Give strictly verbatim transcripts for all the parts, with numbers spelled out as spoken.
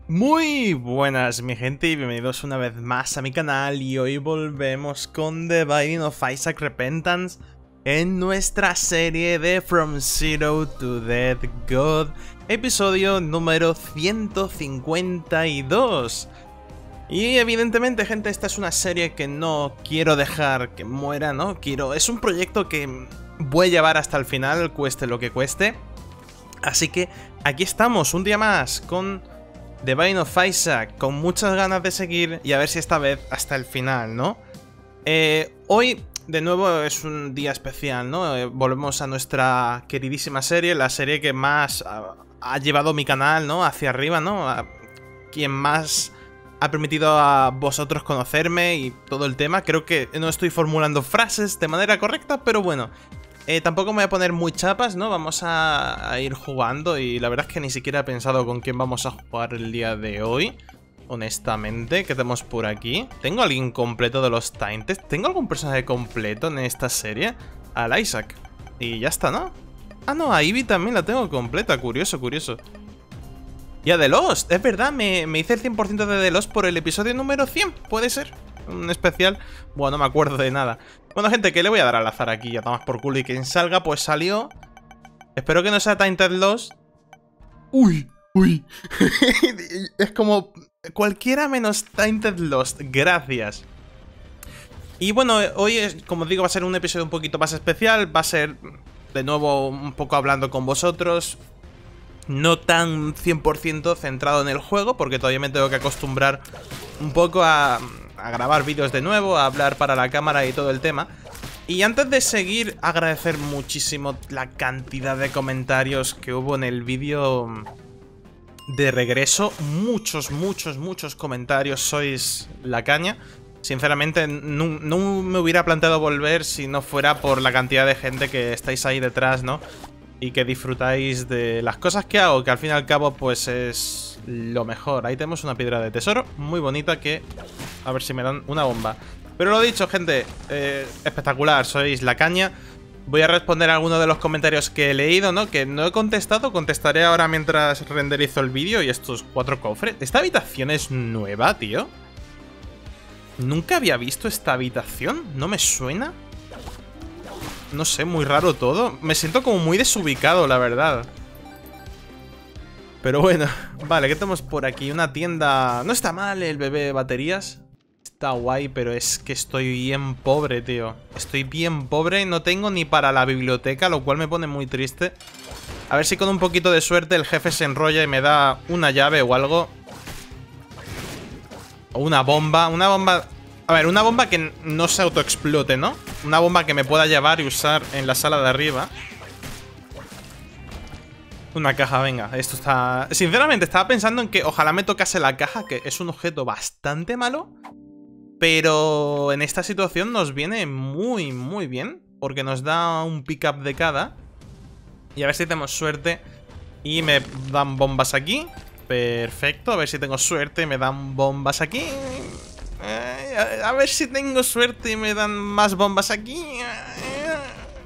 Muy buenas mi gente y bienvenidos una vez más a mi canal y hoy volvemos con The Binding of Isaac Repentance en nuestra serie de From Zero to Dead God, episodio número ciento cincuenta y dos. Y evidentemente, gente, esta es una serie que no quiero dejar que muera, ¿no? Quiero... Es un proyecto que voy a llevar hasta el final, cueste lo que cueste. Así que aquí estamos, un día más, con The Binding of Isaac, con muchas ganas de seguir y a ver si esta vez hasta el final, ¿no? Eh, hoy, de nuevo, es un día especial, ¿no? Eh, volvemos a nuestra queridísima serie, la serie que más ha, ha llevado mi canal, ¿no? Hacia arriba, ¿no? A quien más ha permitido a vosotros conocerme y todo el tema. Creo que no estoy formulando frases de manera correcta, pero bueno. Eh, tampoco me voy a poner muy chapas, ¿no? Vamos a, a ir jugando y la verdad es que ni siquiera he pensado con quién vamos a jugar el día de hoy. Honestamente, ¿qué tenemos por aquí? ¿Tengo alguien completo de los Tainted? ¿Tengo algún personaje completo en esta serie? Al Isaac. Y ya está, ¿no? Ah, no, a Ivy también la tengo completa. Curioso, curioso. Y a The Lost, es verdad, me, me hice el cien por ciento de The Lost por el episodio número cien, puede ser. Un especial, bueno, no me acuerdo de nada. Bueno, gente, que le voy a dar al azar aquí, ya tomas por culo. Y quien salga, pues salió. Espero que no sea Tainted Lost. Uy, uy. Es como cualquiera menos Tainted Lost, gracias. Y bueno, hoy, es, como digo, va a ser un episodio un poquito más especial. Va a ser, de nuevo, un poco hablando con vosotros. No tan cien por ciento centrado en el juego, porque todavía me tengo que acostumbrar un poco a, a grabar vídeos de nuevo, a hablar para la cámara y todo el tema. Y antes de seguir, agradecer muchísimo la cantidad de comentarios que hubo en el vídeo de regreso. Muchos, muchos, muchos comentarios, sois la caña. Sinceramente, no, no me hubiera planteado volver si no fuera por la cantidad de gente que estáis ahí detrás, ¿no? Y que disfrutáis de las cosas que hago, que al fin y al cabo pues es lo mejor. Ahí tenemos una piedra de tesoro muy bonita que... A ver si me dan una bomba. Pero lo dicho, gente, eh, espectacular, sois la caña. Voy a responder a algunos de los comentarios que he leído, ¿no? Que no he contestado, contestaré ahora mientras renderizo el vídeo. Y estos cuatro cofres. Esta habitación es nueva, tío. Nunca había visto esta habitación, no me suena. No sé, muy raro todo. Me siento como muy desubicado, la verdad. Pero bueno, vale, ¿qué tenemos por aquí? Una tienda... No está mal el bebé de baterías. Está guay, pero es que estoy bien pobre, tío. Estoy bien pobre y no tengo ni para la biblioteca, lo cual me pone muy triste. A ver si con un poquito de suerte el jefe se enrolla y me da una llave o algo. O una bomba. Una bomba... A ver, una bomba que no se autoexplote, ¿no? Una bomba que me pueda llevar y usar en la sala de arriba. Una caja, venga. Esto está... Sinceramente, estaba pensando en que ojalá me tocase la caja, que es un objeto bastante malo. Pero en esta situación nos viene muy, muy bien. Porque nos da un pick-up de cada. Y a ver si tenemos suerte y me dan bombas aquí. Perfecto, a ver si tengo suerte y me dan bombas aquí. Eh, a, a ver si tengo suerte y me dan más bombas aquí. Eh,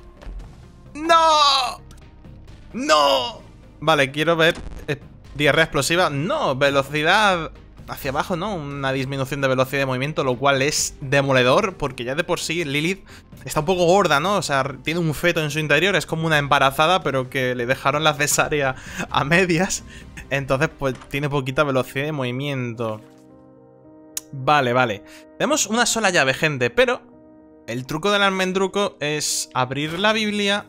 ¡No! ¡No! Vale, quiero ver... Eh, diarrea explosiva. No, velocidad hacia abajo, ¿no? Una disminución de velocidad de movimiento, lo cual es demoledor, porque ya de por sí Lilith está un poco gorda, ¿no? O sea, tiene un feto en su interior, es como una embarazada, pero que le dejaron la cesárea a medias. Entonces, pues, tiene poquita velocidad de movimiento. Vale, vale. Tenemos una sola llave, gente, pero el truco del almendruco es abrir la Biblia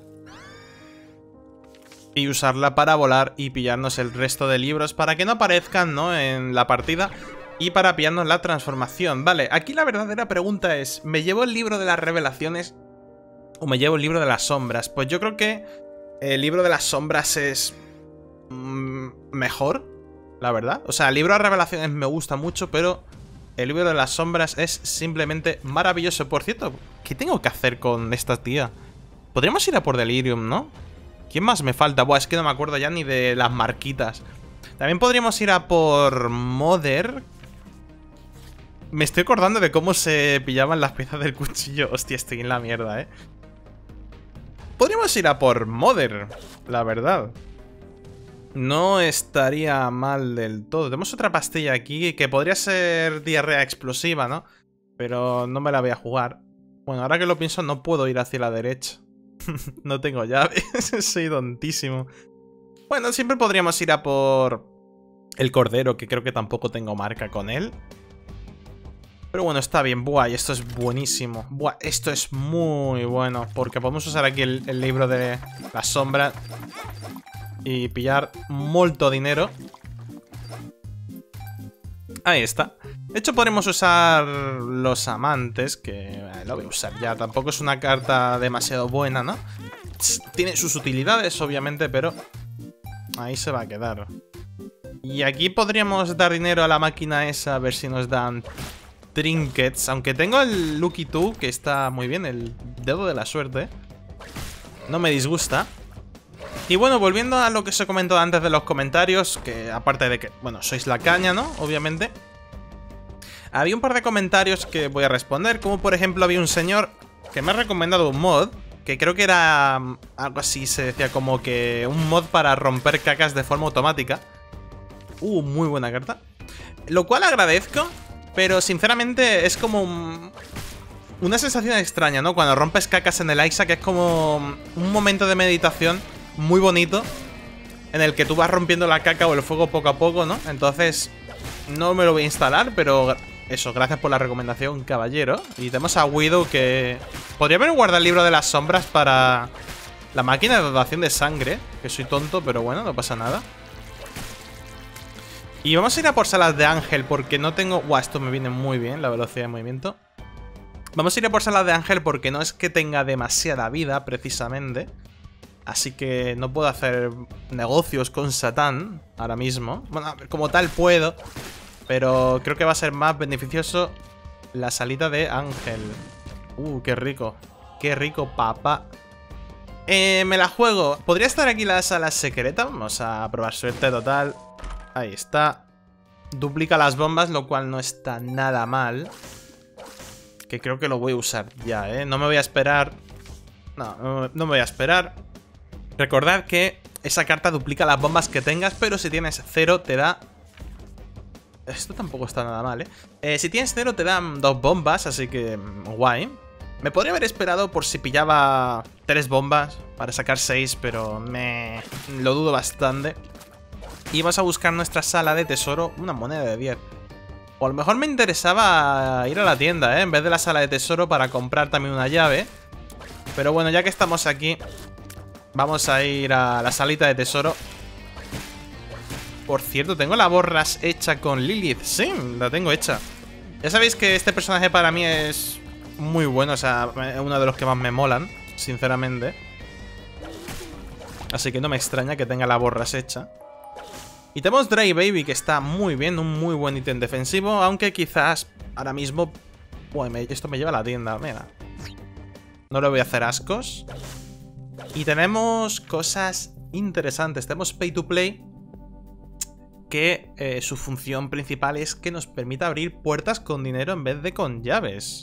y usarla para volar y pillarnos el resto de libros para que no aparezcan, ¿no? En la partida y para pillarnos la transformación. Vale, aquí la verdadera pregunta es, ¿me llevo el libro de las revelaciones o me llevo el libro de las sombras? Pues yo creo que el libro de las sombras es mmm, mejor, la verdad. O sea, el libro de revelaciones me gusta mucho, pero el libro de las sombras es simplemente maravilloso. Por cierto, ¿qué tengo que hacer con esta tía? Podríamos ir a por Delirium, ¿no? ¿Quién más me falta? Buah, es que no me acuerdo ya ni de las marquitas. También podríamos ir a por Mother. Me estoy acordando de cómo se pillaban las piezas del cuchillo. Hostia, estoy en la mierda, ¿eh? Podríamos ir a por Mother, la verdad. no estaría mal del todo. Tenemos otra pastilla aquí que podría ser diarrea explosiva, ¿no? Pero no me la voy a jugar. Bueno, ahora que lo pienso, no puedo ir hacia la derecha. No tengo llave. Soy tontísimo. Bueno, siempre podríamos ir a por el cordero, que creo que tampoco tengo marca con él. Pero bueno, está bien. Buah, y esto es buenísimo. Buah, esto es muy bueno. Porque podemos usar aquí el, el libro de la sombra y pillar molto dinero. Ahí está. De hecho, podremos usar los amantes, que eh, lo voy a usar ya. Tampoco es una carta demasiado buena, ¿no? Tiene sus utilidades, obviamente, pero ahí se va a quedar. Y aquí podríamos dar dinero a la máquina esa, a ver si nos dan trinkets. Aunque tengo el Lucky Two, que está muy bien, el dedo de la suerte. No me disgusta. Y bueno, volviendo a lo que os he comentado antes de los comentarios, que aparte de que, bueno, sois la caña, ¿no? Obviamente. Había un par de comentarios que voy a responder, como por ejemplo había un señor que me ha recomendado un mod, que creo que era algo así, se decía como que un mod para romper cacas de forma automática. Uh, muy buena carta. Lo cual agradezco, pero sinceramente es como un... una sensación extraña, ¿no? Cuando rompes cacas en el Isaac es como un momento de meditación muy bonito, en el que tú vas rompiendo la caca o el fuego poco a poco, ¿no? Entonces, no me lo voy a instalar, pero eso, gracias por la recomendación, caballero. Y tenemos a Widow que... podría haber guardado el libro de las sombras para la máquina de dotación de sangre, que soy tonto, pero bueno, no pasa nada. Y vamos a ir a por salas de ángel, porque no tengo... Buah, esto me viene muy bien, la velocidad de movimiento. Vamos a ir a por salas de ángel porque no es que tenga demasiada vida, precisamente. Así que no puedo hacer negocios con Satán ahora mismo. Bueno, como tal puedo, pero creo que va a ser más beneficioso la salita de ángel. Uh, qué rico. Qué rico, papá. Eh, me la juego. ¿Podría estar aquí la sala secreta? Vamos a probar suerte total. Ahí está. Duplica las bombas, lo cual no está nada mal. Que creo que lo voy a usar ya, ¿eh? No me voy a esperar. No, no, no me voy a esperar. Recordad que esa carta duplica las bombas que tengas, pero si tienes cero te da... Esto tampoco está nada mal, ¿eh? eh si tienes cero te dan dos bombas, así que guay. Me podría haber esperado por si pillaba tres bombas para sacar seis, pero me lo dudo bastante. Y vamos a buscar nuestra sala de tesoro, una moneda de diez. O a lo mejor me interesaba ir a la tienda, ¿eh? En vez de la sala de tesoro para comprar también una llave. Pero bueno, ya que estamos aquí... vamos a ir a la salita de tesoro. Por cierto, tengo la borras hecha con Lilith. Sí, la tengo hecha. Ya sabéis que este personaje para mí es muy bueno. O sea, es uno de los que más me molan, sinceramente. Así que no me extraña que tenga la borras hecha. Y tenemos Dry Baby, que está muy bien. Un muy buen ítem defensivo. Aunque quizás ahora mismo... Uy, me... esto me lleva a la tienda. Mira. No le voy a hacer ascos. Y tenemos cosas interesantes. Tenemos Pay to Play, que eh, su función principal es que nos permita abrir puertas con dinero en vez de con llaves.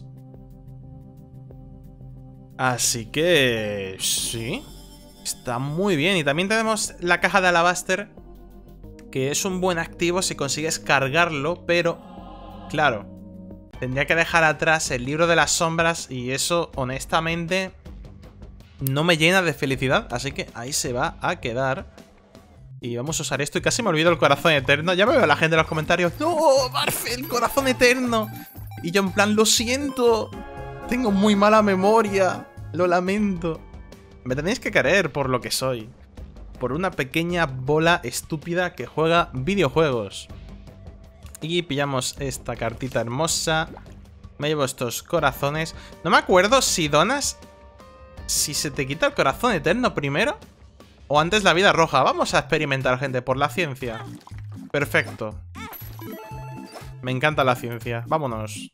Así que... sí, está muy bien. Y también tenemos la caja de Alabaster, que es un buen activo si consigues cargarlo, pero... claro, tendría que dejar atrás el libro de las sombras y eso, honestamente... no me llena de felicidad, así que ahí se va a quedar. Y vamos a usar esto. Y casi me olvido el corazón eterno. Ya me veo a la gente en los comentarios. ¡No, Barfield, corazón eterno! Y yo en plan, lo siento. Tengo muy mala memoria. Lo lamento. Me tenéis que querer por lo que soy. Por una pequeña bola estúpida que juega videojuegos. Y pillamos esta cartita hermosa. Me llevo estos corazones. No me acuerdo si donas... si se te quita el corazón eterno primero o antes la vida roja. Vamos a experimentar, gente, por la ciencia. Perfecto. Me encanta la ciencia. Vámonos.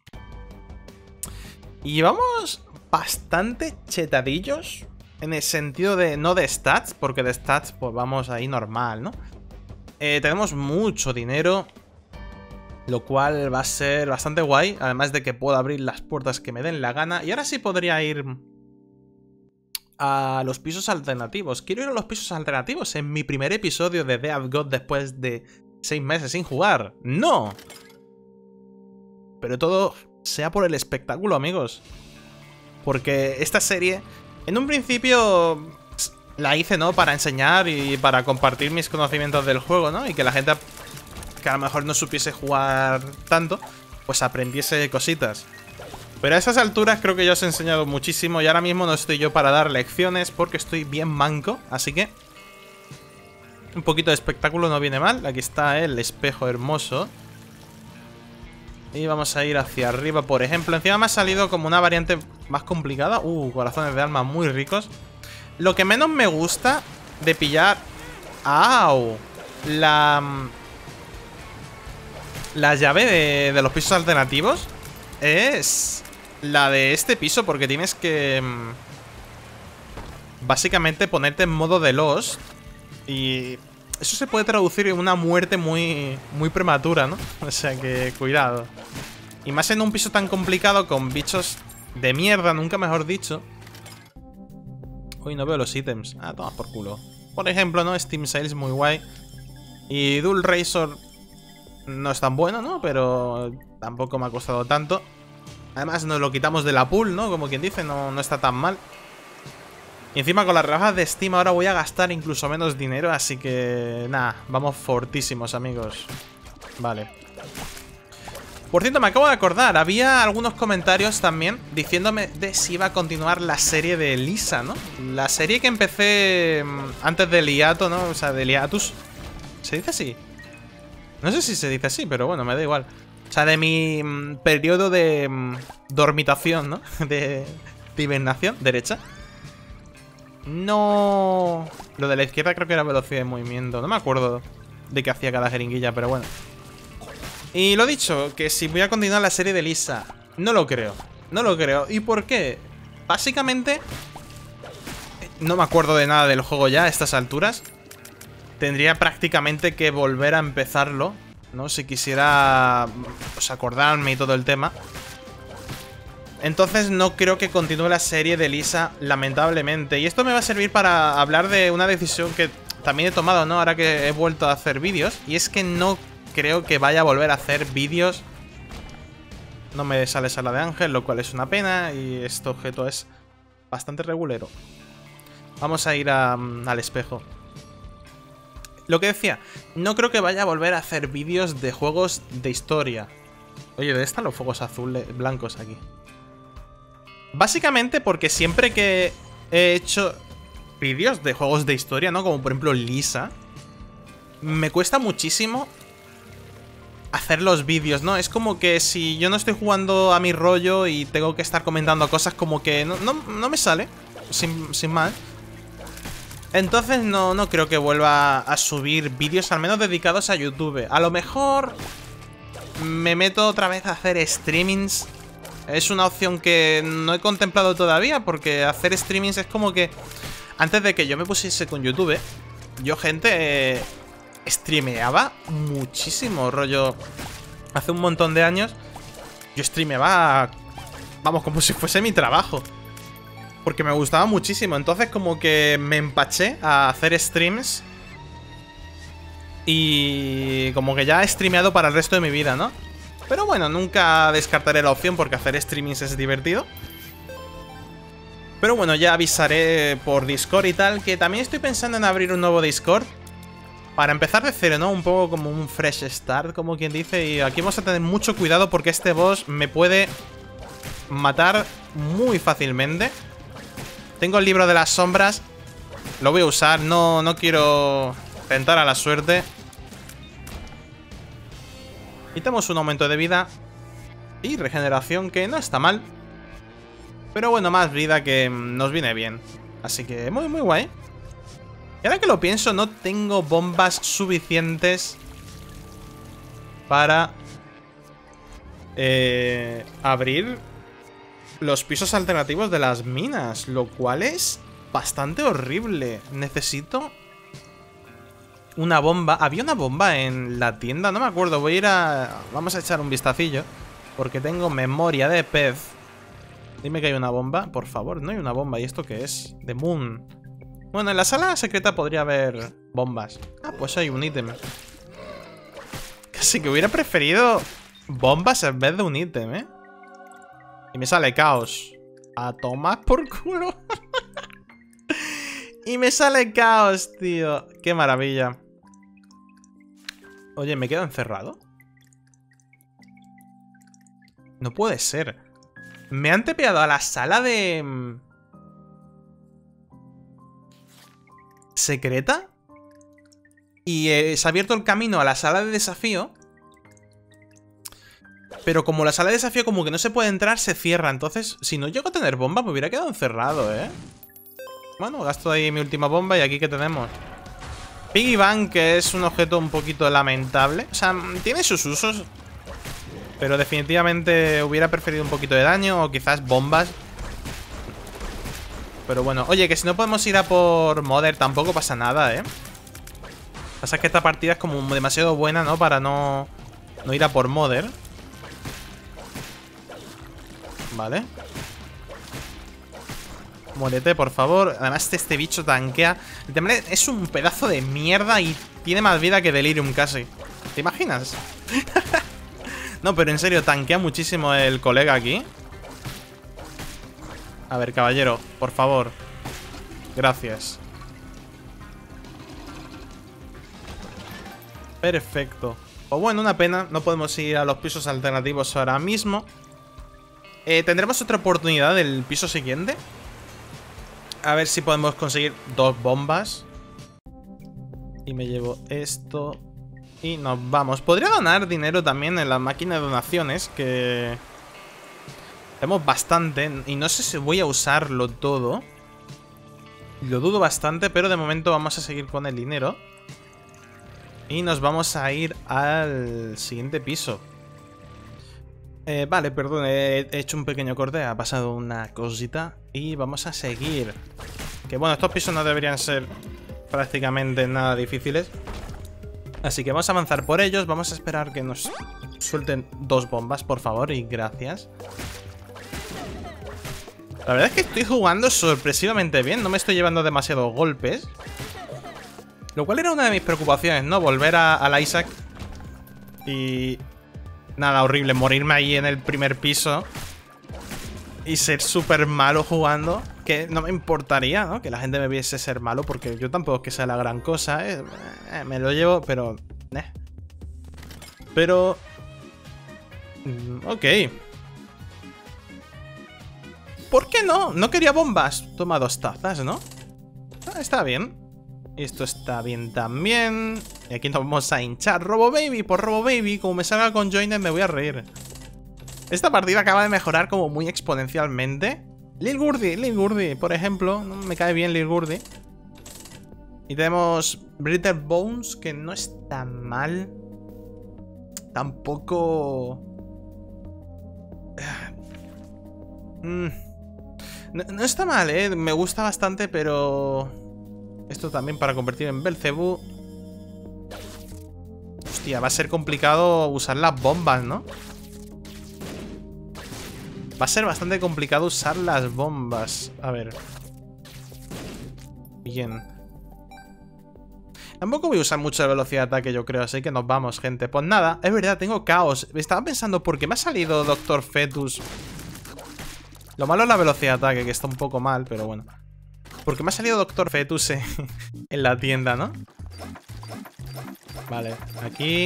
Y vamos bastante chetadillos. En el sentido de... no de stats, porque de stats pues vamos ahí normal, ¿no? Eh, tenemos mucho dinero, lo cual va a ser bastante guay. Además de que puedo abrir las puertas que me den la gana. Y ahora sí podría ir... a los pisos alternativos. Quiero ir a los pisos alternativos en mi primer episodio de Death God después de seis meses sin jugar. ¡No! Pero todo sea por el espectáculo, amigos. Porque esta serie, en un principio, la hice, ¿no? Para enseñar y para compartir mis conocimientos del juego, ¿no? Y que la gente que a lo mejor no supiese jugar tanto, pues aprendiese cositas. Pero a esas alturas creo que yo os he enseñado muchísimo y ahora mismo no estoy yo para dar lecciones porque estoy bien manco, así que un poquito de espectáculo no viene mal. Aquí está el espejo hermoso. Y vamos a ir hacia arriba, por ejemplo. Encima me ha salido como una variante más complicada. Uh, corazones de alma muy ricos. Lo que menos me gusta de pillar... ¡Au! La... La llave de, de los pisos alternativos es la de este piso, porque tienes que... básicamente ponerte en modo de Lost. Y... eso se puede traducir en una muerte muy, muy prematura, ¿no? O sea que cuidado. Y más en un piso tan complicado con bichos de mierda, nunca mejor dicho. Uy, no veo los ítems. Ah, toma por culo. Por ejemplo, ¿no? Steam Sales muy guay. Y Dual Razor no es tan bueno, ¿no? Pero tampoco me ha costado tanto. Además nos lo quitamos de la pool, ¿no? Como quien dice, no, no está tan mal. Y encima con las rebajas de Steam ahora voy a gastar incluso menos dinero, así que... nada, vamos fortísimos, amigos. Vale. Por cierto, me acabo de acordar, había algunos comentarios también diciéndome de si iba a continuar la serie de Lisa, ¿no? La serie que empecé antes del hiato, ¿no? O sea, del hiatus. ¿Se dice así? No sé si se dice así, pero bueno, me da igual. O sea, de mi mm, periodo de mm, dormitación, ¿no? De, de hibernación, derecha. No... Lo de la izquierda creo que era velocidad de movimiento. No me acuerdo de qué hacía cada jeringuilla, pero bueno. Y lo dicho, que si voy a continuar la serie de Lisa, no lo creo. No lo creo. ¿Y por qué? Básicamente, no me acuerdo de nada del juego ya a estas alturas. Tendría prácticamente que volver a empezarlo, ¿no? Si quisiera, pues, acordarme y todo el tema. Entonces no creo que continúe la serie de Lisa, lamentablemente. Y esto me va a servir para hablar de una decisión que también he tomado, ¿no? Ahora que he vuelto a hacer vídeos. Y es que no creo que vaya a volver a hacer vídeos. No me sale sala de ángel, lo cual es una pena. Y este objeto es bastante regulero. Vamos a ir a, al espejo. Lo que decía, no creo que vaya a volver a hacer vídeos de juegos de historia. Oye, ¿dónde están los fuegos azules, blancos aquí? Básicamente porque siempre que he hecho vídeos de juegos de historia, ¿no? Como por ejemplo Lisa, me cuesta muchísimo hacer los vídeos, ¿no? Es como que si yo no estoy jugando a mi rollo y tengo que estar comentando cosas, como que no, no, no me sale, sin, sin más. Entonces no, no creo que vuelva a subir vídeos, al menos dedicados a YouTube. A lo mejor me meto otra vez a hacer streamings. Es una opción que no he contemplado todavía, porque hacer streamings es como que... Antes de que yo me pusiese con YouTube, yo, gente, eh, streameaba muchísimo, rollo. Hace un montón de años yo streameaba, vamos, como si fuese mi trabajo, porque me gustaba muchísimo. Entonces como que me empaché a hacer streams y como que ya he streameado para el resto de mi vida, ¿no? Pero bueno, nunca descartaré la opción porque hacer streamings es divertido. Pero bueno, ya avisaré por Discord y tal, que también estoy pensando en abrir un nuevo Discord para empezar de cero, ¿no? Un poco como un fresh start, como quien dice. Y aquí vamos a tener mucho cuidado porque este boss me puede matar muy fácilmente. Tengo el libro de las sombras. Lo voy a usar, no, no quiero tentar a la suerte. Y tenemos un aumento de vida y regeneración, que no está mal. Pero bueno, más vida que nos viene bien. Así que muy, muy guay. Y ahora que lo pienso, no tengo bombas suficientes para eh, abrir los pisos alternativos de las minas, lo cual es bastante horrible. Necesito una bomba. Había una bomba en la tienda, no me acuerdo. Voy a ir a... Vamos a echar un vistacillo, porque tengo memoria de pez. Dime que hay una bomba, por favor. No hay una bomba. ¿Y esto qué es? The Moon. Bueno, en la sala secreta podría haber bombas. Ah, pues hay un ítem. Casi que hubiera preferido bombas en vez de un ítem, ¿eh? Y me sale caos. A tomar por culo. Y me sale caos, tío. Qué maravilla. Oye, ¿me quedo encerrado? No puede ser. Me han tepeado a la sala de... secreta. Y eh, se ha abierto el camino a la sala de desafío. Pero como la sala de desafío como que no se puede entrar, se cierra. Entonces, si no llego a tener bomba, me hubiera quedado encerrado, ¿eh? Bueno, gasto ahí mi última bomba. Y aquí, ¿qué tenemos? Piggy Bank, que es un objeto un poquito lamentable. O sea, tiene sus usos. Pero definitivamente hubiera preferido un poquito de daño. O quizás bombas. Pero bueno, oye, que si no podemos ir a por Mother tampoco pasa nada, ¿eh? Pasa que esta partida es como demasiado buena, ¿no? Para no, no ir a por Mother. Vale. Muérete, por favor. Además, este, este bicho tanquea. El tema es un pedazo de mierda y tiene más vida que Delirium casi. ¿Te imaginas? No, pero en serio, tanquea muchísimo el colega aquí. A ver, caballero, por favor. Gracias. Perfecto. Pues bueno, una pena. No podemos ir a los pisos alternativos ahora mismo. eh, Tendremos otra oportunidad del piso siguiente. A ver si podemos conseguir dos bombas. Y me llevo esto. Y nos vamos. Podría donar dinero también en la máquina de donaciones, que... tenemos bastante. Y no sé si voy a usarlo todo. Lo dudo bastante, pero de momento vamos a seguir con el dinero. Y nos vamos a ir al siguiente piso. Eh, vale, perdón, he hecho un pequeño corte. Ha pasado una cosita. Y vamos a seguir. Que bueno, estos pisos no deberían ser prácticamente nada difíciles. Así que vamos a avanzar por ellos. Vamos a esperar que nos suelten dos bombas, por favor, y gracias. La verdad es que estoy jugando sorpresivamente bien. No me estoy llevando demasiados golpes. Lo cual era una de mis preocupaciones, ¿no? Volver a, al Isaac. Y... nada, horrible. Morirme ahí en el primer piso. Y ser súper malo jugando. Que no me importaría, ¿no? Que la gente me viese ser malo. Porque yo tampoco es que sea la gran cosa, ¿eh? Eh, me lo llevo, pero... Eh. Pero... Mm, ok. ¿Por qué no? No quería bombas. Toma dos tazas, ¿no? Ah, está bien. Esto está bien también. Y aquí nos vamos a hinchar. Robo Baby por Robo Baby. Como me salga con Joiner me voy a reír. Esta partida acaba de mejorar como muy exponencialmente. Lil Gurdy, Lil Gurdy, por ejemplo. No me cae bien Lil Gurdy. Y tenemos Brittle Bones, que no está mal. Tampoco... Mm. No, no está mal, eh. Me gusta bastante, pero... esto también para convertir en Belzebú. Hostia, va a ser complicado usar las bombas, ¿no? Va a ser bastante complicado usar las bombas. A ver. Bien. Tampoco voy a usar mucha velocidad de ataque, yo creo. Así que nos vamos, gente. Pues nada, es verdad, tengo caos. Estaba pensando, ¿por qué me ha salido Doctor Fetus? Lo malo es la velocidad de ataque, que está un poco mal, pero bueno. Porque me ha salido Doctor Fetus en, en la tienda, ¿no? Vale, aquí...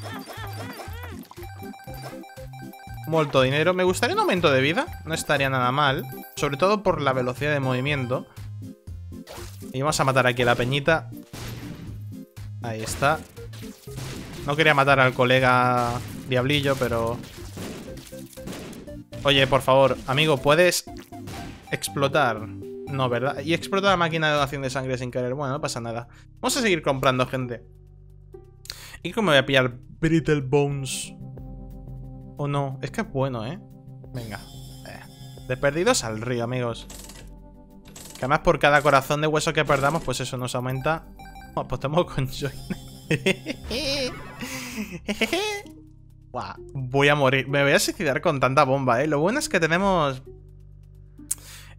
molto dinero. Me gustaría un aumento de vida. No estaría nada mal. Sobre todo por la velocidad de movimiento. Y vamos a matar aquí a la peñita. Ahí está. No quería matar al colega Diablillo, pero... oye, por favor, amigo, ¿puedes explotar? No, ¿verdad? Y explota la máquina de donación de sangre sin querer. Bueno, no pasa nada. Vamos a seguir comprando, gente. ¿Y cómo me voy a pillar Brittle Bones? ¿O no? Es que es bueno, ¿eh? Venga. Eh. De perdidos al río, amigos. Que además por cada corazón de hueso que perdamos, pues eso nos aumenta. Oh, pues tenemos con Joy. Wow, voy a morir. Me voy a suicidar con tanta bomba, ¿eh? Lo bueno es que tenemos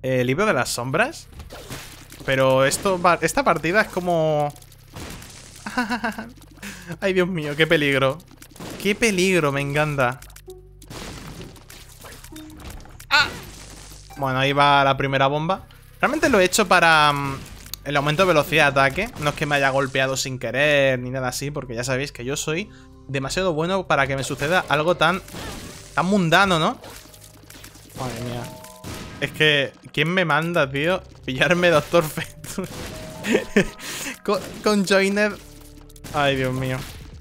Eh, libro de las sombras. Pero esto, esta partida es como... Ay, Dios mío, qué peligro. Qué peligro, me encanta. ¡Ah! Bueno, ahí va la primera bomba. Realmente lo he hecho para um, el aumento de velocidad de ataque. No es que me haya golpeado sin querer ni nada así, porque ya sabéis que yo soy demasiado bueno para que me suceda algo tan, tan mundano, ¿no? Madre mía. Es que, ¿quién me manda, tío? Pillarme Doctor Fate. con, con Joiner. Ay, Dios mío.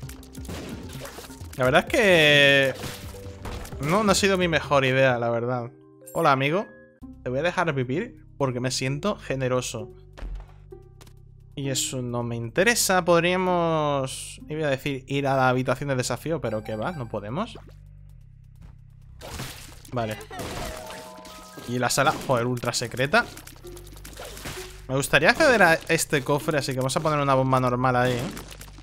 La verdad es que... No, no ha sido mi mejor idea, la verdad. Hola, amigo. Te voy a dejar vivir porque me siento generoso. Y eso no me interesa. Podríamos... Iba a decir ir a la habitación de desafío, pero ¿qué va? No podemos. Vale. Y la sala... Joder, ultra secreta. Me gustaría acceder a este cofre, así que vamos a poner una bomba normal ahí, ¿eh?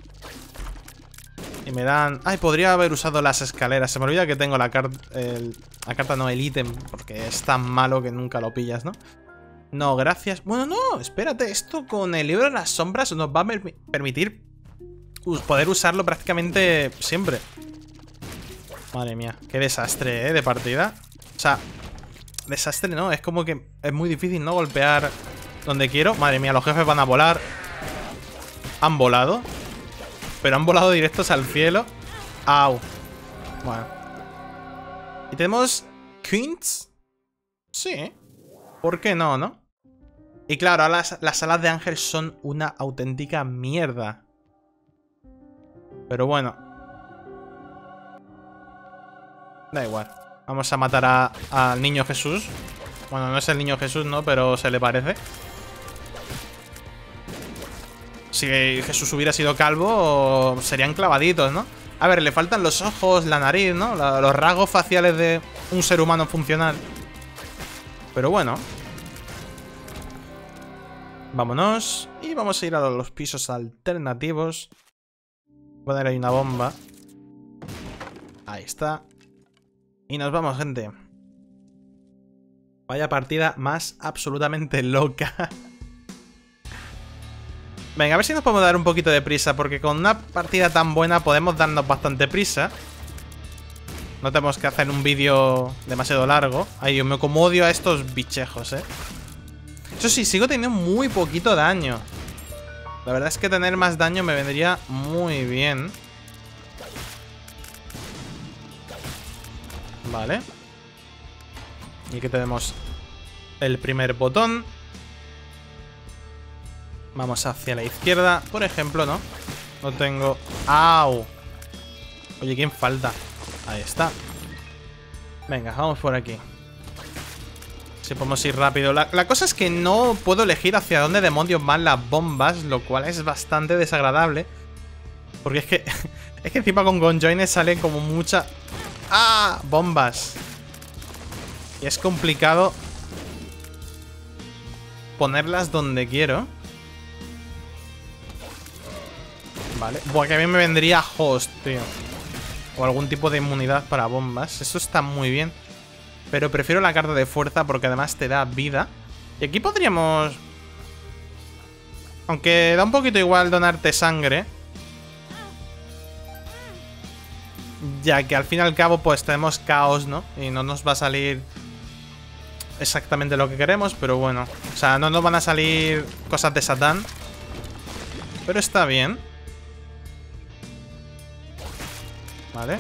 Y me dan... Ay, podría haber usado las escaleras. Se me olvida que tengo la carta... La carta no, el ítem. Porque es tan malo que nunca lo pillas, ¿no? No, gracias. Bueno, no, espérate. Esto con el libro de las sombras nos va a permitir poder usarlo prácticamente siempre. Madre mía, qué desastre, ¿eh? De partida. O sea, desastre no. Es como que es muy difícil, ¿no? Golpear donde quiero. Madre mía, los jefes van a volar. Han volado. Pero han volado directos al cielo. Au. Bueno. Y tenemos... Queens. Sí. ¿Por qué no, no? Y claro, ahora las, las alas de ángel son una auténtica mierda. Pero bueno. Da igual. Vamos a matar al niño Jesús. Bueno, no es el niño Jesús, ¿no? Pero se le parece. Si Jesús hubiera sido calvo, serían clavaditos, ¿no? A ver, le faltan los ojos, la nariz, ¿no? La, los rasgos faciales de un ser humano funcional. Pero bueno. Vámonos. Y vamos a ir a los pisos alternativos. Voy a poner ahí una bomba. Ahí está. Y nos vamos, gente. Vaya partida más absolutamente loca. Venga, a ver si nos podemos dar un poquito de prisa, porque con una partida tan buena podemos darnos bastante prisa. No tenemos que hacer un vídeo demasiado largo. Ay, Dios mío, como odio a estos bichejos, eh. Eso sí, sigo teniendo muy poquito daño. La verdad es que tener más daño me vendría muy bien. Vale. Y aquí tenemos el primer botón. Vamos hacia la izquierda, por ejemplo, ¿no? No tengo... ¡Au! Oye, ¿quién falta? Ahí está. Venga, vamos por aquí. Si podemos ir rápido. La, la cosa es que no puedo elegir hacia dónde demonios van las bombas, lo cual es bastante desagradable. Porque es que... es que encima con Conjoiner salen como muchas... ¡Ah! Bombas. Y es complicado ponerlas donde quiero. Vale. Buah, que a mí me vendría host, tío. O algún tipo de inmunidad para bombas. Eso está muy bien. Pero prefiero la carta de fuerza porque además te da vida. Y aquí podríamos... Aunque da un poquito igual donarte sangre. Ya que al fin y al cabo pues tenemos caos, ¿no? Y no nos va a salir exactamente lo que queremos, pero bueno. O sea, no nos van a salir cosas de Satán. Pero está bien. Vale.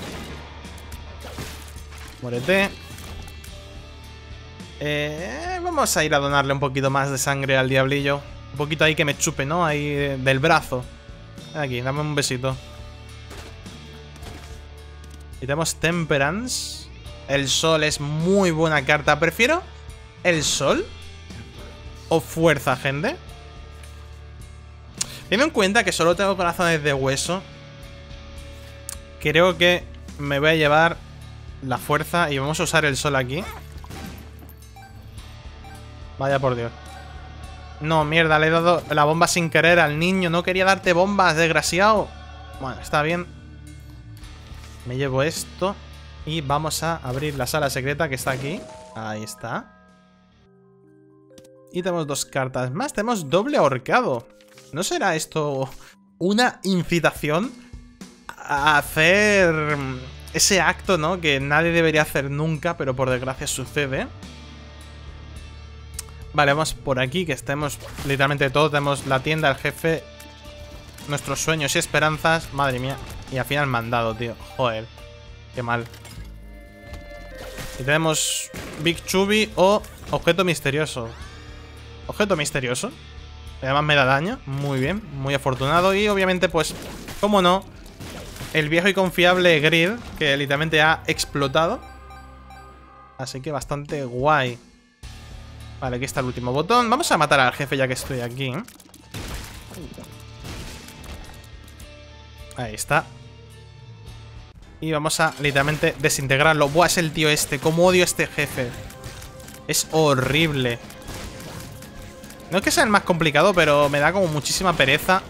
Muérete. Eh, vamos a ir a donarle un poquito más de sangre al diablillo. Un poquito ahí que me chupe, ¿no? Ahí del brazo. Aquí, dame un besito. Y tenemos Temperance. El sol es muy buena carta. Prefiero el sol o fuerza, gente. Teniendo en cuenta que solo tengo corazones de hueso, creo que me voy a llevar la fuerza y vamos a usar el sol aquí. Vaya por Dios. No, mierda, le he dado la bomba sin querer al niño. No quería darte bombas, desgraciado. Bueno, está bien. Me llevo esto y vamos a abrir la sala secreta que está aquí. Ahí está. Y tenemos dos cartas más. Tenemos doble ahorcado. ¿No será esto una incitación a hacer ese acto, ¿no? Que nadie debería hacer nunca, pero por desgracia sucede. Vale, vamos por aquí, que estemos literalmente todo. Tenemos la tienda, el jefe, nuestros sueños y esperanzas. Madre mía. Y al final mandado, tío. Joder. Qué mal. Y tenemos Big Chubby o objeto misterioso. Objeto misterioso. Además me da daño. Muy bien. Muy afortunado. Y obviamente, pues, cómo no, el viejo y confiable Grid, que literalmente ha explotado. Así que bastante guay. Vale, aquí está el último botón. Vamos a matar al jefe ya que estoy aquí. Ahí está. Y vamos a literalmente desintegrarlo. Buah, es el tío este. Cómo odio a este jefe. Es horrible. No es que sea el más complicado, pero me da como muchísima pereza.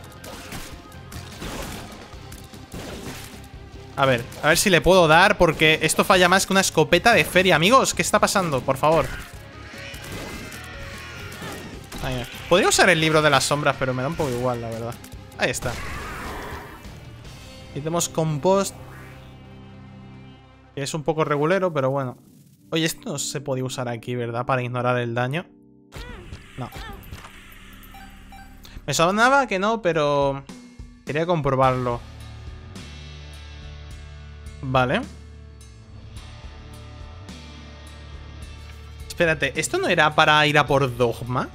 A ver, a ver si le puedo dar, porque esto falla más que una escopeta de feria. Amigos, ¿qué está pasando? Por favor. Ahí. Podría usar el libro de las sombras, pero me da un poco igual, la verdad. Ahí está. Y tenemos compost, que es un poco regulero, pero bueno. Oye, esto no se podía usar aquí, ¿verdad? Para ignorar el daño. No. Me sonaba que no, pero quería comprobarlo. Vale. Espérate, ¿esto no era para ir a por Dogma?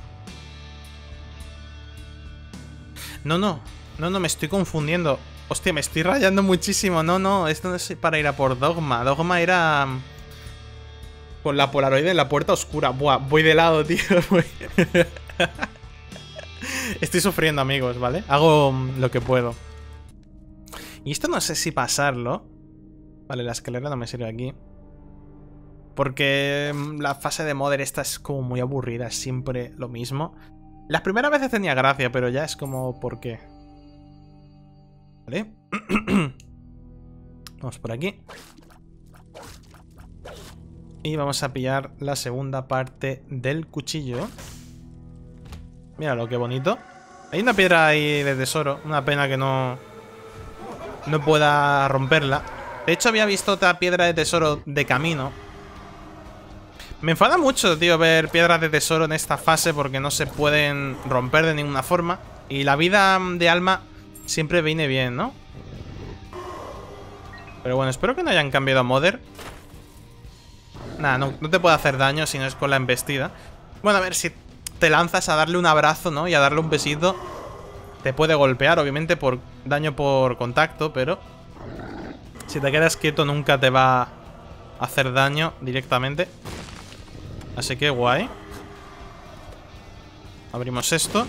No, no. No, no, me estoy confundiendo. Hostia, me estoy rayando muchísimo. No, no, esto no es para ir a por Dogma. Dogma era con la Polaroid en la puerta oscura. Buah, voy de lado, tío. Estoy sufriendo, amigos, ¿vale? Hago lo que puedo. Y esto no sé si pasarlo. Vale, la escalera no me sirve aquí. Porque la fase de Mother esta es como muy aburrida. Es siempre lo mismo. Las primeras veces tenía gracia, pero ya es como... ¿por qué? Vale. Vamos por aquí. Y vamos a pillar la segunda parte del cuchillo. Míralo, qué bonito. Hay una piedra ahí de tesoro. Una pena que no... no pueda romperla. De hecho, había visto otra piedra de tesoro de camino. Me enfada mucho, tío, ver piedras de tesoro en esta fase porque no se pueden romper de ninguna forma. Y la vida de alma siempre viene bien, ¿no? Pero bueno, espero que no hayan cambiado a Mother. Nada, no, no te puede hacer daño si no es con la embestida. Bueno, a ver, si te lanzas a darle un abrazo, ¿no? Y a darle un besito, te puede golpear, obviamente, por daño por contacto, pero si te quedas quieto nunca te va a hacer daño directamente. Así que guay. Abrimos esto.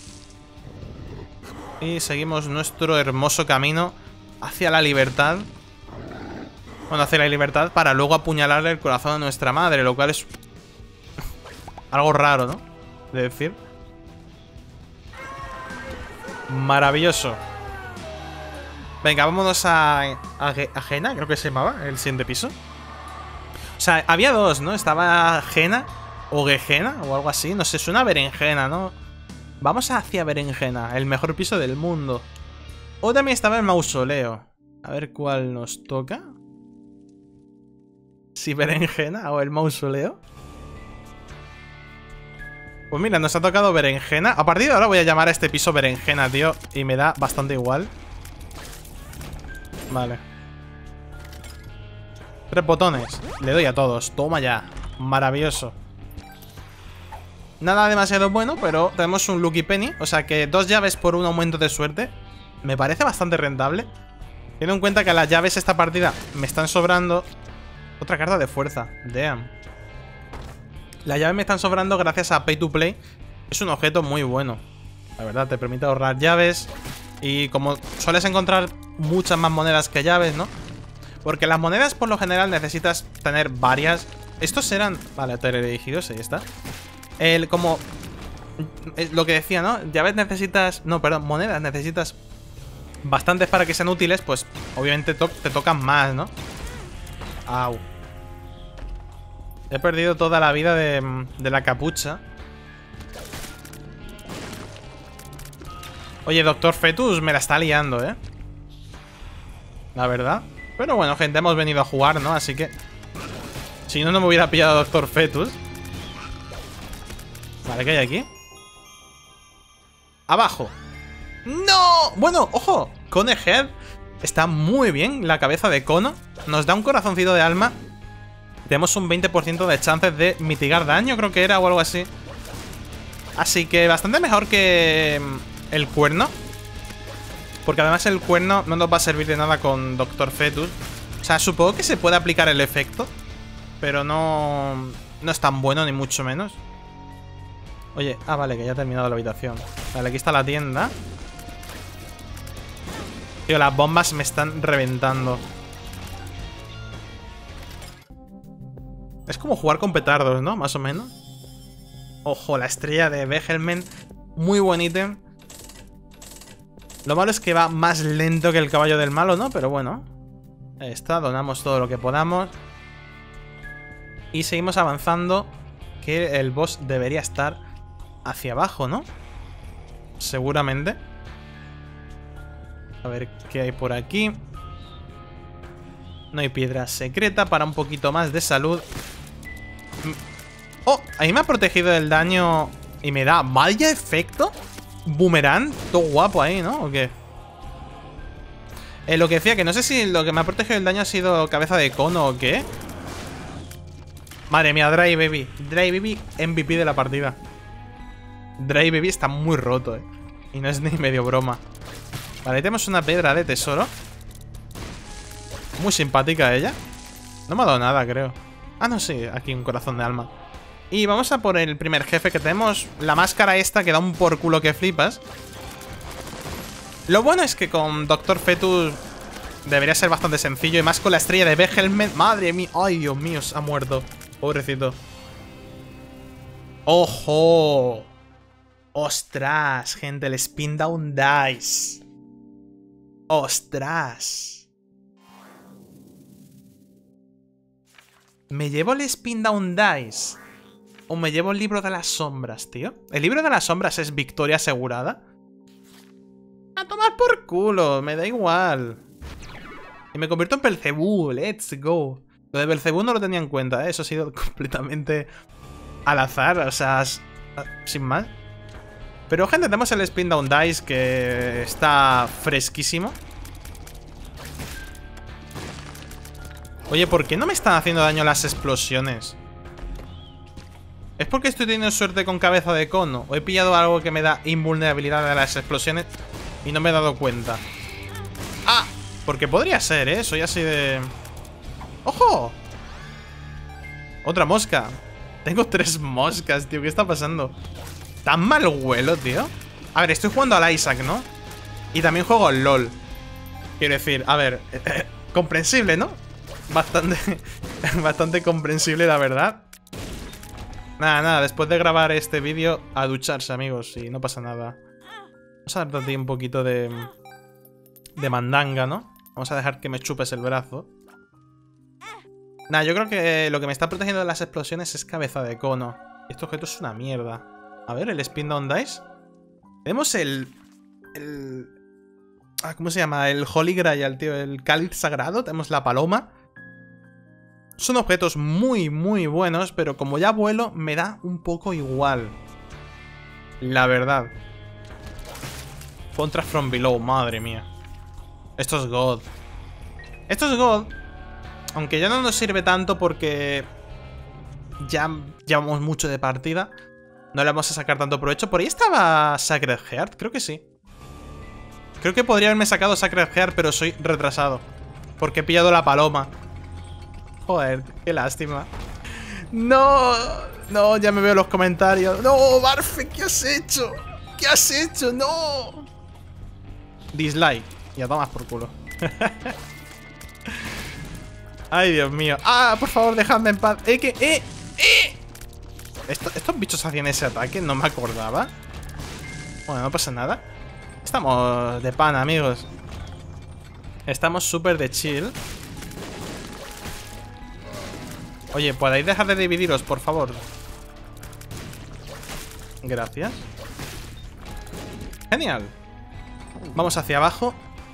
Y seguimos nuestro hermoso camino hacia la libertad. Bueno, hacia la libertad para luego apuñalarle el corazón a nuestra madre, lo cual es algo raro, ¿no? De decir. Maravilloso. Venga, vámonos a, a, a Jena, creo que se llamaba, el siguiente piso. O sea, había dos, ¿no? Estaba Jena o Gejena o algo así. No sé, suena a berenjena, ¿no? Vamos hacia Berenjena, el mejor piso del mundo. O también estaba el mausoleo. A ver cuál nos toca. Si Berenjena o el mausoleo. Pues mira, nos ha tocado Berenjena. A partir de ahora voy a llamar a este piso Berenjena, tío. Y me da bastante igual. Vale. Tres botones. Le doy a todos. Toma ya. Maravilloso. Nada demasiado bueno, pero tenemos un Lucky Penny. O sea que dos llaves por un aumento de suerte. Me parece bastante rentable. Teniendo en cuenta que las llaves esta partida me están sobrando. Otra carta de fuerza. Damn. Las llaves me están sobrando gracias a Pay to Play. Es un objeto muy bueno. La verdad, te permite ahorrar llaves. Y como sueles encontrar muchas más monedas que llaves, ¿no? Porque las monedas por lo general necesitas tener varias. Estos eran... Vale, teledirigidos, ahí está. El como... Lo que decía, ¿no? Llaves necesitas... No, perdón, monedas necesitas bastantes para que sean útiles. Pues obviamente to te tocan más, ¿no? Au. He perdido toda la vida de, de la capucha. Oye, Doctor Fetus me la está liando, ¿eh? La verdad. Pero bueno, gente, hemos venido a jugar, ¿no? Así que... si no, no me hubiera pillado Doctor Fetus. Vale, ¿qué hay aquí? Abajo. ¡No! Bueno, ojo. Conehead está muy bien. La cabeza de Cono nos da un corazoncito de alma. Tenemos un veinte por ciento de chances de mitigar daño, creo que era, o algo así. Así que bastante mejor que el cuerno. Porque además el cuerno no nos va a servir de nada con Doctor Fetus. O sea, supongo que se puede aplicar el efecto, pero no, no es tan bueno, ni mucho menos. Oye, ah, vale, que ya ha terminado la habitación. Vale, aquí está la tienda. Tío, las bombas me están reventando. Es como jugar con petardos, ¿no? Más o menos. Ojo, la estrella de Behelmen. Muy buen ítem. Lo malo es que va más lento que el caballo del malo, ¿no? Pero bueno. Ahí está, donamos todo lo que podamos. Y seguimos avanzando. Que el boss debería estar hacia abajo, ¿no? Seguramente. A ver qué hay por aquí. No hay piedra secreta para un poquito más de salud. Oh, ahí me ha protegido del daño. Y me da vaya efecto. Boomerang, todo guapo ahí, ¿no? ¿O qué? Eh, lo que decía, que no sé si lo que me ha protegido del daño ha sido cabeza de cono o qué. Madre mía, Dry Baby. Dry Baby M V P de la partida. Dry Baby está muy roto, eh. Y no es ni medio broma. Vale, tenemos una piedra de tesoro. Muy simpática ella. No me ha dado nada, creo. Ah, no, sí, aquí un corazón de alma. Y vamos a por el primer jefe que tenemos. La máscara esta que da un por culo que flipas. Lo bueno es que con Doctor Fetus debería ser bastante sencillo. Y más con la estrella de Behelmen. Madre mía, ay Dios mío, se ha muerto. Pobrecito. ¡Ojo! ¡Ostras, gente! El Spin Down Dice. ¡Ostras! ¿Me llevo el Spin Down Dice? ¿O me llevo el libro de las sombras, tío? ¿El libro de las sombras es victoria asegurada? A tomar por culo, me da igual. Y me convierto en Belzebú, let's go. Lo de Belzebú no lo tenía en cuenta, ¿eh? Eso ha sido completamente al azar, o sea, sin más. Pero, gente, tenemos el Spin Down Dice que está fresquísimo. Oye, ¿por qué no me están haciendo daño las explosiones? ¿Es porque estoy teniendo suerte con cabeza de cono? ¿O he pillado algo que me da invulnerabilidad a las explosiones y no me he dado cuenta? ¡Ah! Porque podría ser, ¿eh? Soy así de... ¡Ojo! Otra mosca. Tengo tres moscas, tío. ¿Qué está pasando? ¿Tan mal huelo, tío? A ver, estoy jugando al Isaac, ¿no? Y también juego al LOL. Quiero decir, a ver... comprensible, ¿no? Bastante... bastante comprensible, la verdad. Nada, nada, después de grabar este vídeo, a ducharse, amigos, y no pasa nada. Vamos a darte aquí un poquito de... de mandanga, ¿no? Vamos a dejar que me chupes el brazo. Nada, yo creo que lo que me está protegiendo de las explosiones es cabeza de cono. Y este objeto es una mierda. A ver, el Spin Down Dice. Tenemos el... el... Ah, ¿cómo se llama? El Holy Grail, tío, el cáliz sagrado. Tenemos la paloma. Son objetos muy, muy buenos, pero como ya vuelo, me da un poco igual. La verdad. Contra from below, madre mía. Esto es God. Esto es God. Aunque ya no nos sirve tanto porque ya llevamos mucho de partida. No le vamos a sacar tanto provecho. ¿Por ahí estaba Sacred Heart? Creo que sí. Creo que podría haberme sacado Sacred Heart, pero soy retrasado. Porque he pillado la paloma. Joder, qué lástima. No, no, ya me veo los comentarios. No, Barfe, ¿qué has hecho? ¿Qué has hecho? No. Dislike. Ya tomas por culo. Ay, Dios mío. Ah, por favor, dejadme en paz. Eh, que, eh, eh. Esto, estos bichos hacían ese ataque, no me acordaba. Bueno, no pasa nada. Estamos de pana, amigos. Estamos súper de chill. Oye, ¿podéis dejar de dividiros, por favor? Gracias. Genial. Vamos hacia abajo.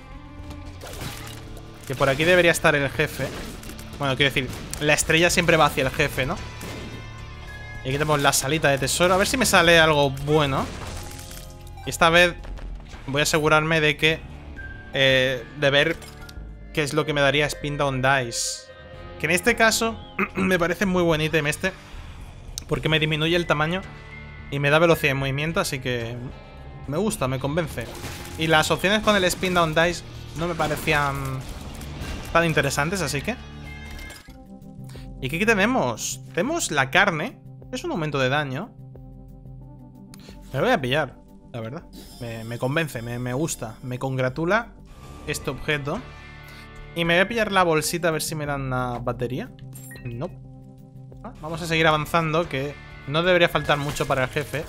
Que por aquí debería estar el jefe. Bueno, quiero decir, la estrella siempre va hacia el jefe, ¿no? Y aquí tenemos la salita de tesoro. A ver si me sale algo bueno. Y esta vez voy a asegurarme de que eh, de ver qué es lo que me daría Spin Down Dice. Que en este caso me parece muy buen ítem este, porque me disminuye el tamaño y me da velocidad de movimiento, así que me gusta, me convence. Y las opciones con el Spin Down Dice no me parecían tan interesantes, así que... ¿Y qué, qué tenemos? Tenemos la carne. Es un aumento de daño. Me lo voy a pillar, la verdad. Me, me convence, me, me gusta. Me congratula este objeto. Y me voy a pillar la bolsita a ver si me dan una batería. No. Ah, vamos a seguir avanzando, que no debería faltar mucho para el jefe.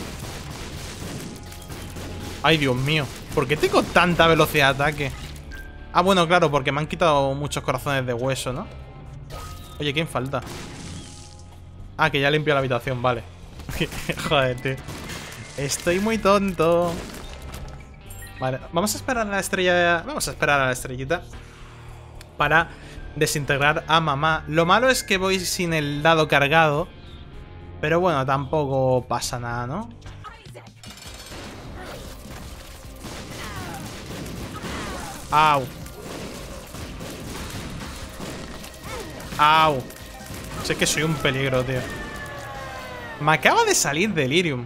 Ay, Dios mío. ¿Por qué tengo tanta velocidad de ataque? Ah, bueno, claro, porque me han quitado muchos corazones de hueso, ¿no? Oye, ¿quién falta? Ah, que ya limpio la habitación, vale. Joder, tío. Estoy muy tonto. Vale, vamos a esperar a la estrella. Vamos a esperar a la estrellita para desintegrar a mamá. Lo malo es que voy sin el dado cargado, pero bueno, tampoco pasa nada, ¿no? Au. Au. Sé que soy un peligro, tío. Me acaba de salir Delirium.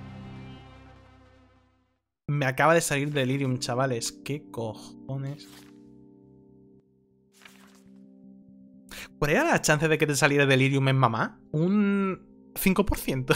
Me acaba de salir Delirium, chavales. ¿Qué cojones? ¿Cuál era la chance de que te saliera Delirium en mamá? Un cinco por ciento.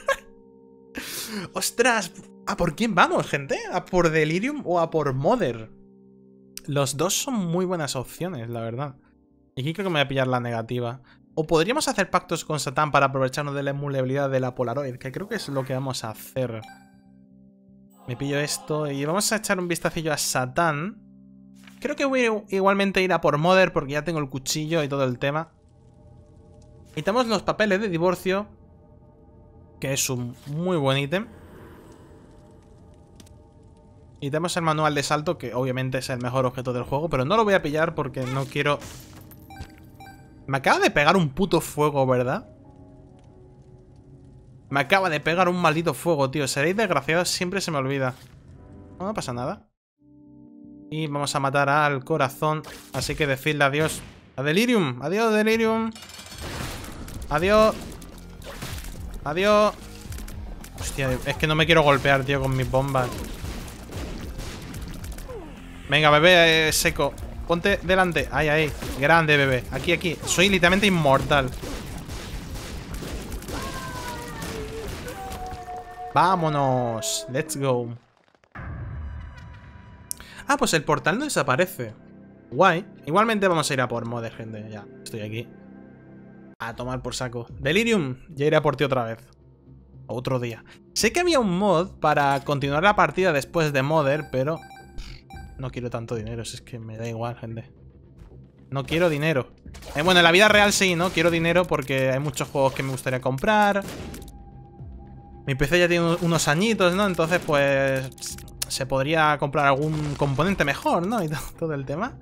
¡Ostras! ¿A por quién vamos, gente? ¿A por Delirium o a por Mother? Los dos son muy buenas opciones, la verdad. Y aquí creo que me voy a pillar la negativa. O podríamos hacer pactos con Satán para aprovecharnos de la emulabilidad de la Polaroid, que creo que es lo que vamos a hacer. Me pillo esto y vamos a echar un vistacillo a Satán. Creo que voy a igualmente ir a por Mother porque ya tengo el cuchillo y todo el tema. Y tenemos los papeles de divorcio, que es un muy buen ítem. Y tenemos el manual de salto, que obviamente es el mejor objeto del juego, pero no lo voy a pillar porque no quiero... Me acaba de pegar un puto fuego, ¿verdad? Me acaba de pegar un maldito fuego, tío. Seréis desgraciados, siempre se me olvida. No, no pasa nada. Y vamos a matar al corazón. Así que decidle adiós a Delirium. Adiós, Delirium. Adiós. Adiós. Hostia, es que no me quiero golpear, tío, con mis bombas. Venga, bebé eh, seco. Ponte delante. Ahí, ahí. Grande, bebé. Aquí, aquí. Soy literalmente inmortal. Vámonos. Let's go. Ah, pues el portal no desaparece. Guay. Igualmente vamos a ir a por Mother, gente. Ya, estoy aquí. A tomar por saco. Delirium, ya iré a por ti otra vez. Otro día. Sé que había un mod para continuar la partida después de Mother, pero... no quiero tanto dinero, si es que me da igual, gente. No quiero dinero. Eh, bueno, en la vida real sí, ¿no? Quiero dinero porque hay muchos juegos que me gustaría comprar. Mi P C ya tiene unos añitos, ¿no? Entonces, pues... se podría comprar algún componente mejor, ¿no? Y todo el tema.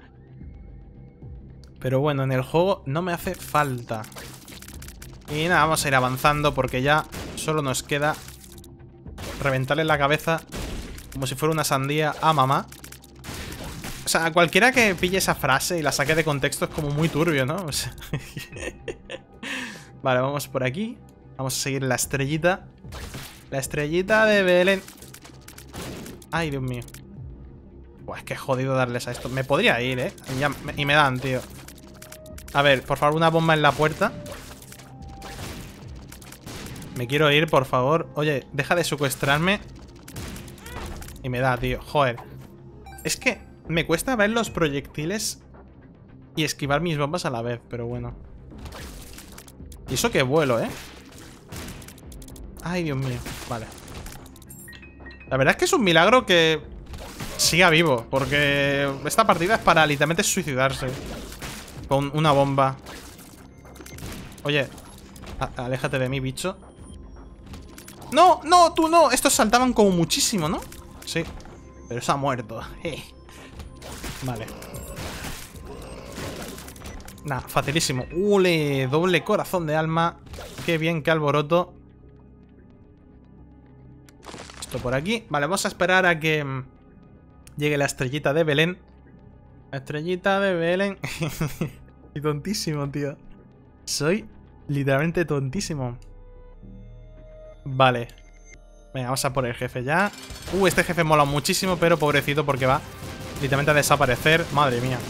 Pero bueno, en el juego no me hace falta. Y nada, vamos a ir avanzando porque ya solo nos queda reventarle la cabeza como si fuera una sandía a mamá. O sea, cualquiera que pille esa frase y la saque de contexto es como muy turbio, ¿no? O sea... Vale, vamos por aquí. Vamos a seguir la estrellita. La estrellita de Belén. Ay, Dios mío. Pues que jodido darles a esto. Me podría ir, ¿eh? Y, ya, y me dan, tío. A ver, por favor, una bomba en la puerta. Me quiero ir, por favor. Oye, deja de secuestrarme. Y me da, tío. Joder. Es que me cuesta ver los proyectiles y esquivar mis bombas a la vez, pero bueno. Y eso que vuelo, ¿eh? Ay, Dios mío. Vale. La verdad es que es un milagro que siga vivo, porque esta partida es para literalmente suicidarse con una bomba. Oye, aléjate de mí, bicho. No, no, tú no. Estos saltaban como muchísimo, ¿no? Sí. Pero se ha muerto. Vale. Nah, facilísimo. ¡Ule! Doble corazón de alma. Qué bien, qué alboroto. Esto por aquí. Vale, vamos a esperar a que mmm, llegue la estrellita de Belén. La estrellita de Belén. Y tontísimo, tío. Soy literalmente tontísimo. Vale. Venga, vamos a por el jefe ya. Uh, este jefe mola muchísimo, pero pobrecito porque va literalmente a desaparecer. Madre mía.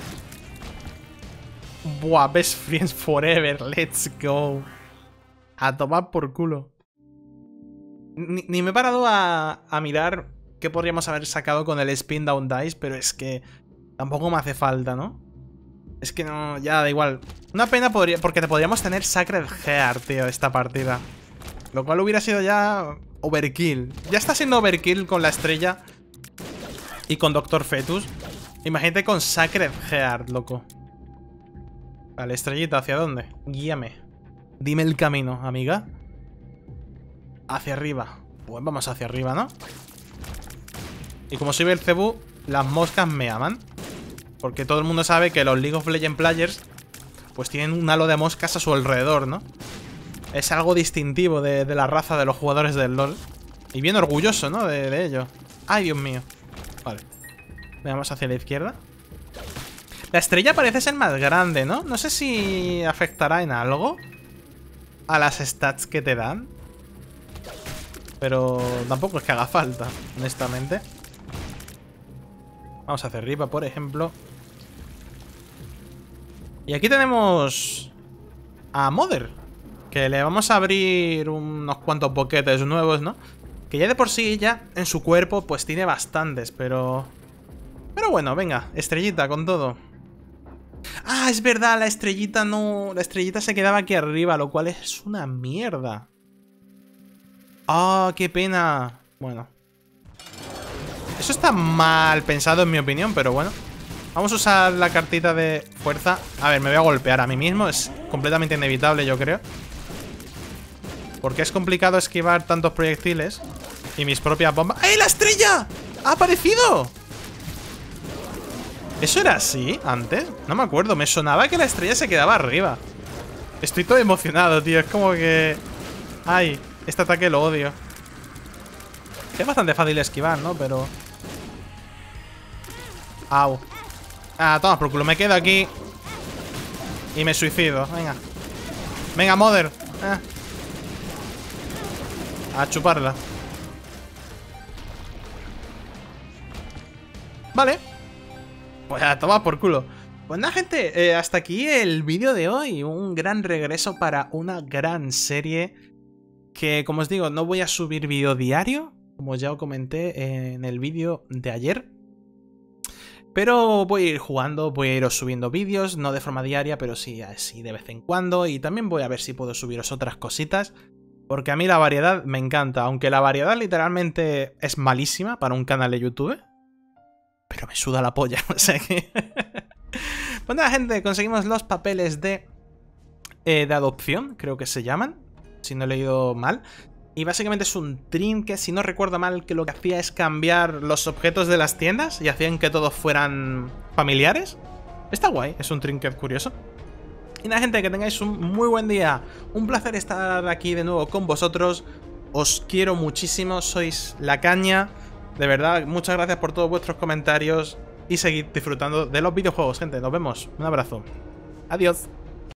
Buah, best friends forever. Let's go. A tomar por culo. Ni, ni me he parado a, a mirar qué podríamos haber sacado con el Spin Down Dice, pero es que tampoco me hace falta, ¿no? Es que no, ya da igual. Una pena podría, porque te podríamos tener Sacred Heart, tío, esta partida. Lo cual hubiera sido ya overkill. Ya está siendo overkill con la estrella y con Doctor Fetus. Imagínate con Sacred Heart, loco. Vale, estrellita, ¿hacia dónde? Guíame. Dime el camino, amiga. Hacia arriba. Pues vamos hacia arriba, ¿no? Y como soy Belzebú, las moscas me aman. Porque todo el mundo sabe que los League of Legends players pues tienen un halo de moscas a su alrededor, ¿no? Es algo distintivo de, de la raza de los jugadores del LoL. Y bien orgulloso, ¿no? De, de ello. Ay, Dios mío. Vale. Veamos hacia la izquierda. La estrella parece ser más grande, ¿no? No sé si afectará en algo a las stats que te dan. Pero tampoco es que haga falta, honestamente. Vamos hacia arriba, por ejemplo. Y aquí tenemos a Mother, que le vamos a abrir unos cuantos boquetes nuevos, ¿no? Que ya de por sí, ya en su cuerpo, pues tiene bastantes, pero... Pero bueno, venga, estrellita con todo. Ah, es verdad, la estrellita no... La estrellita se quedaba aquí arriba, lo cual es una mierda. Ah, qué pena. Bueno. Eso está mal pensado en mi opinión, pero bueno. Vamos a usar la cartita de fuerza. A ver, me voy a golpear a mí mismo. Es completamente inevitable, yo creo. Porque es complicado esquivar tantos proyectiles. Y mis propias bombas... ¡Eh, la estrella! ¡Ha aparecido! ¿Eso era así antes? No me acuerdo. Me sonaba que la estrella se quedaba arriba. Estoy todo emocionado, tío. Es como que... Ay, este ataque lo odio. Es bastante fácil esquivar, ¿no? Pero... Au. Ah, toma por culo. Me quedo aquí y me suicido. Venga. Venga, Mother. Eh. A chuparla. Vale. Pues a tomar por culo. Pues nada, gente. Eh, hasta aquí el vídeo de hoy. Un gran regreso para una gran serie. Que, como os digo, no voy a subir vídeo diario, como ya os comenté en el vídeo de ayer. Pero voy a ir jugando, voy a iros subiendo vídeos, no de forma diaria, pero sí así de vez en cuando. Y también voy a ver si puedo subiros otras cositas, porque a mí la variedad me encanta. Aunque la variedad literalmente es malísima para un canal de YouTube. Pero me suda la polla, o sea que... Pues nada, gente, conseguimos los papeles de, eh, de adopción, creo que se llaman, si no he leído mal. Y básicamente es un trinket, si no recuerdo mal, que lo que hacía es cambiar los objetos de las tiendas y hacían que todos fueran familiares. Está guay, es un trinket curioso. Y nada, gente, que tengáis un muy buen día. Un placer estar aquí de nuevo con vosotros. Os quiero muchísimo, sois la caña. De verdad, muchas gracias por todos vuestros comentarios. Y seguid disfrutando de los videojuegos, gente. Nos vemos. Un abrazo. Adiós.